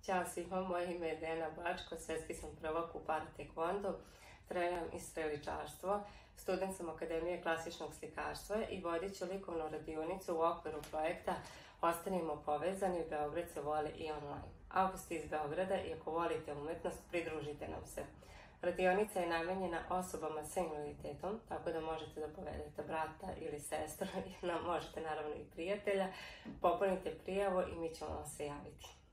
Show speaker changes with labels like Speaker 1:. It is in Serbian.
Speaker 1: Ćao svima, moje ime je Dejana Bačko, svetski sam prvak u para-taekwondu, treniram i streličarstvo, student sam Akademije klasičnog slikarstva i vodit ću likovnu radionicu u okviru projekta Ostanimo povezani, Beograd se voli i online. Ako ste iz Beograda i ako volite umetnost, pridružite nam se. Radionica je namenjena osobama sa invaliditetom, tako da možete da povedete brata ili sestru, možete naravno i prijatelja, popunite prijavu i mi ćemo vam se javiti.